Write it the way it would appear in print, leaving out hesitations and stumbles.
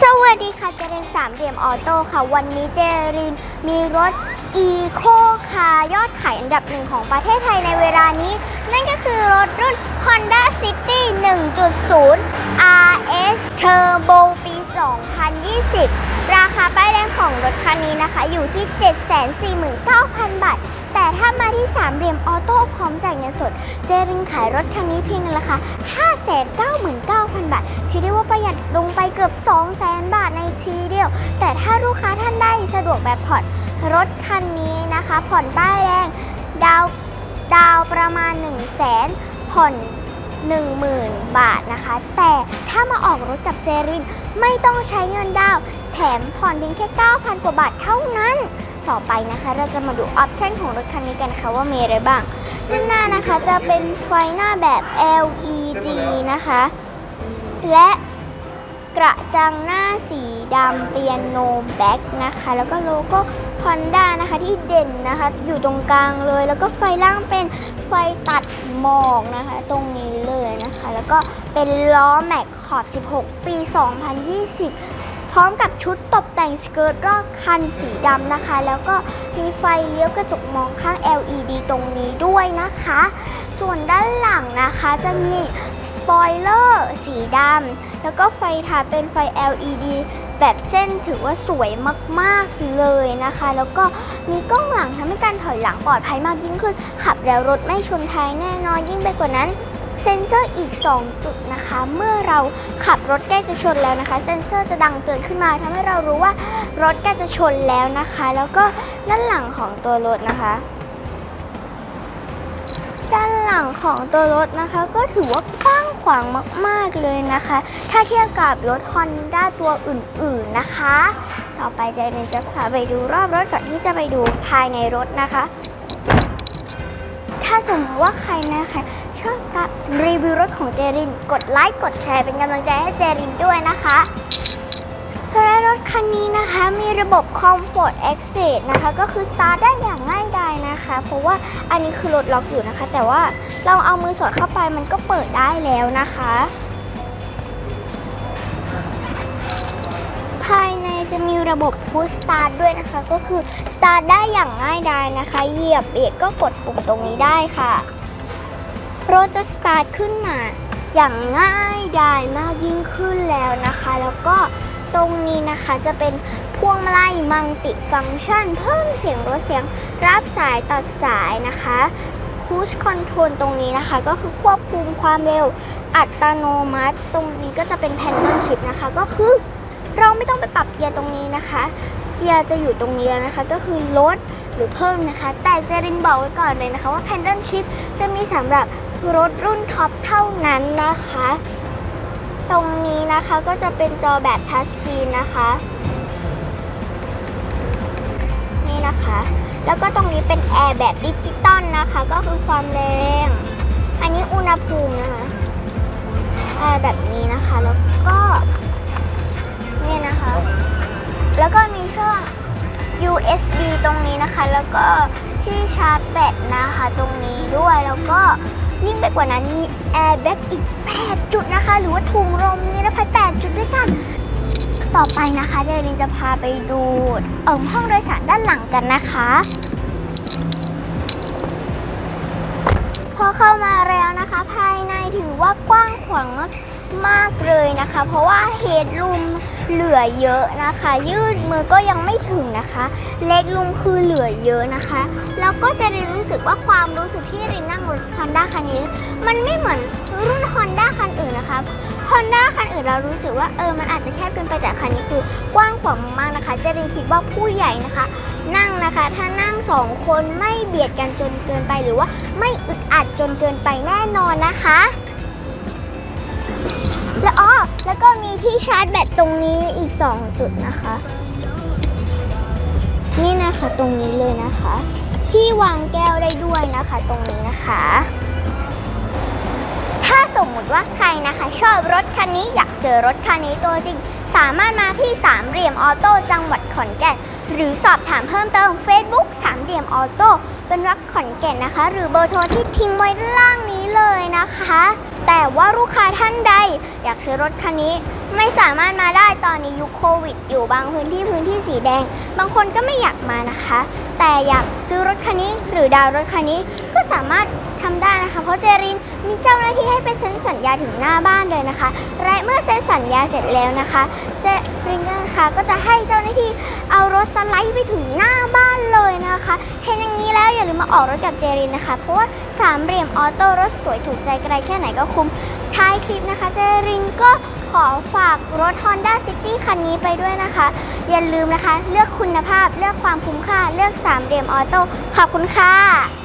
สวัสดีค่ะเจริญสามเหลี่ยมออโต้ค่ะวันนี้เจริญมีรถอีโคคาร์ยอดขายอันดับหนึ่งของประเทศไทยในเวลานี้นั่นก็คือรถรุ่น Honda City 1.0 RS Turbo ปี 2020 ราคาป้ายแดงของรถคันนี้นะคะอยู่ที่ 749,000 บาทแต่ถ้ามาที่สามเหลี่ยมออโต้พร้อมจ่ายเงินสดเจริญขายรถคันนี้เพียงในราคา 599,000 บาทที่เรียกว่าประหยัดลงไปเกือบ 200,000 บาทในทีเดียวแต่ถ้าลูกค้าท่านใดสะดวกแบบผ่อนรถคันนี้นะคะผ่อนป้ายแดงดาวประมาณ 100,000 ผ่อน 10,000 บาทนะคะแต่ถ้ามาออกรถกับเจริญไม่ต้องใช้เงินดาวแถมผ่อนเพียงแค่ 9,000 กว่าบาทเท่านั้นต่อไปนะคะเราจะมาดูออปชั่นของรถคันนี้กันค่ะว่ามีอะไรบ้างด้านหน้านะคะจะเป็นไฟหน้าแบบ LED นะคะและกระจังหน้าสีดำเปียโนแบ็กนะคะแล้วก็โลโก้ Honda นะคะที่เด่นนะคะอยู่ตรงกลางเลยแล้วก็ไฟล่างเป็นไฟตัดหมอกนะคะตรงนี้เลยนะคะแล้วก็เป็นล้อแม็กขอบ 16 ปี 2020 พร้อมกับชุดตกแต่งสเกิร์ตรอบคันสีดำนะคะแล้วก็มีไฟเลี้ยวกระจกมองข้าง LED ตรงนี้ด้วยนะคะส่วนด้านหลังนะคะจะมีสปอยเลอร์สีดำแล้วก็ไฟท้ายเป็นไฟ LED แบบเส้นถือว่าสวยมากๆเลยนะคะแล้วก็มีกล้องหลังทำให้การถอยหลังปลอดภัยมากยิ่งขึ้นขับแล้วรถไม่ชนท้ายแน่นอนยิ่งไปกว่านั้นเซ็นเซอร์อีก2จุดนะคะเมื่อเราขับรถใกล้จะชนแล้วนะคะเซ็นเซอร์จะดังเตือนขึ้นมาทำให้เรารู้ว่ารถใกล้จะชนแล้วนะคะแล้วก็ด้านหลังของตัวรถนะคะด้านหลังของตัวรถนะคะก็ถือว่ากว้างขวางมากๆเลยนะคะถ้าเทียบกับรถ Honda ตัวอื่นๆนะคะต่อไปเจริญจะพาไปดูรอบรถก่อนที่จะไปดูภายในรถนะคะถ้าสมมติว่าใครนะคะชอบการรีวิวรถของเจริญกดไลค์กดแชร์เป็นกำลังใจให้เจริญด้วยนะคะและรถคันนี้นะคะมีระบบ Comfort Access นะคะก็คือสตาร์ทได้อย่างง่ายดายนะคะเพราะว่าอันนี้คือรถล็อกอยู่นะคะแต่ว่าเราเอามือสอดเข้าไปมันก็เปิดได้แล้วนะคะภายในจะมีระบบ Push Start ด้วยนะคะก็คือสตาร์ทได้อย่างง่ายดายนะคะเหยียบเบรกก็กดปุ่มตรงนี้ได้ค่ะรถจะสตาร์ทขึ้นมาอย่างง่ายดายมากยิ่งขึ้นแล้วนะคะแล้วก็ตรงนี้นะคะจะเป็นพวงมาลัยมัลติฟังก์ชันเพิ่มเสียงลดเสียงรับสายตัดสายนะคะคูชคอนโทรลตรงนี้นะคะก็คือควบคุมความเร็วอัตโนมัติตรงนี้ก็จะเป็นแพนเดิลชิพนะคะก็คือเราไม่ต้องไปปรับเกียร์ตรงนี้นะคะเกียร์จะอยู่ตรงนี้แล้วนะคะก็คือลดหรือเพิ่มนะคะแต่เจริญบอกไว้ก่อนเลยนะคะว่าแพนเดิลชิพจะมีสำหรับรถรุ่นท็อปเท่านั้นนะคะตรงนี้นะคะก็จะเป็นจอแบบทัชสกรีนนะคะนี่นะคะแล้วก็ตรงนี้เป็นแอร์แบบดิจิตอลนะคะก็คือความแรงอันนี้อุณหภูมินะคะแอร์แบบนี้นะคะแล้วก็นี่นะคะแล้วก็มีช่อง USB ตรงนี้นะคะแล้วก็ที่ชาร์จแบตนะคะตรงนี้ด้วยแล้วก็ยิ่งไปกว่านั้นมีแอร์แบ็กอีก8จุดนะคะหรือว่าถุงลมนิรภัย8จุดด้วยกันต่อไปนะคะเจริญจะพาไปดูห้องโดยสารด้านหลังกันนะคะพอเข้ามาแล้วนะคะภายในถือว่ากว้างขวางมากเลยนะคะเพราะว่าเฮดรูมเหลือเยอะนะคะยืดมือก็ยังไม่ถึงนะคะเล็กลุมคือเหลือเยอะนะคะแล้วก็จะรู้สึกว่าความรู้สึกที่รินนั่งรถ Honda คันนี้มันไม่เหมือนรุ่น Honda คันอื่นนะคะ Honda คันอื่นเรารู้สึกว่ามันอาจจะแคบเกินไปแต่คันนี้คือกว้างขวางมากนะคะจะรินคิดว่าผู้ใหญ่นะคะนั่งนะคะถ้านั่ง2คนไม่เบียดกันจนเกินไปหรือว่าไม่อึดอัดจนเกินไปแน่นอนนะคะแล้วก็มีที่ชาร์จแบตตรงนี้อีก2จุดนะคะนี่นะคะตรงนี้เลยนะคะที่วางแก้วได้ด้วยนะคะตรงนี้นะคะถ้าสมมุติว่าใครนะคะชอบรถคันนี้อยากเจอรถคันนี้ตัวจริงสามารถมาที่สามเหลี่ยมออโต้จังหวัดขอนแก่นหรือสอบถามเพิ่มเติม Facebook สามเหลี่ยมออโต้เป็นรักขอนแก่นนะคะหรือเบอร์โทรที่ทิ้งไว้ด้านล่างนี้เลยนะคะแต่ว่าลูกค้าท่านใดอยากซื้อรถคันนี้ไม่สามารถมาได้ตอนอนนี้ยุคโควิดอยู่บางพื้นที่สีแดงบางคนก็ไม่อยากมานะคะ แต่อยากซื้อรถคันนี้หรือดาวน์รถคันนี้ก็สามารถทำได้นะคะเพราะเจรินมีเจ้าหน้าที่ให้ไปเซ็นสัญญาถึงหน้าบ้านเลยนะคะและเมื่อเซ็นสัญญาเสร็จแล้วนะคะเจรินนะคะก็จะให้เจ้าหน้าที่เอารถสไลด์ไปถึงหน้าบ้านเลยนะคะเห็นอย่างนี้แล้วอย่าลืมมาออกรถกับเจรินนะคะเพราะว่าสามเหลี่ยมออโต้รถสวยถูกใจใครแค่ไหนก็คุ้มท้ายคลิปนะคะเจรินก็ขอฝากรถ Honda City คันนี้ไปด้วยนะคะอย่าลืมนะคะเลือกคุณภาพเลือกความคุ้มค่าเลือกสามเหลี่ยมออโต้ขอบคุณค่ะ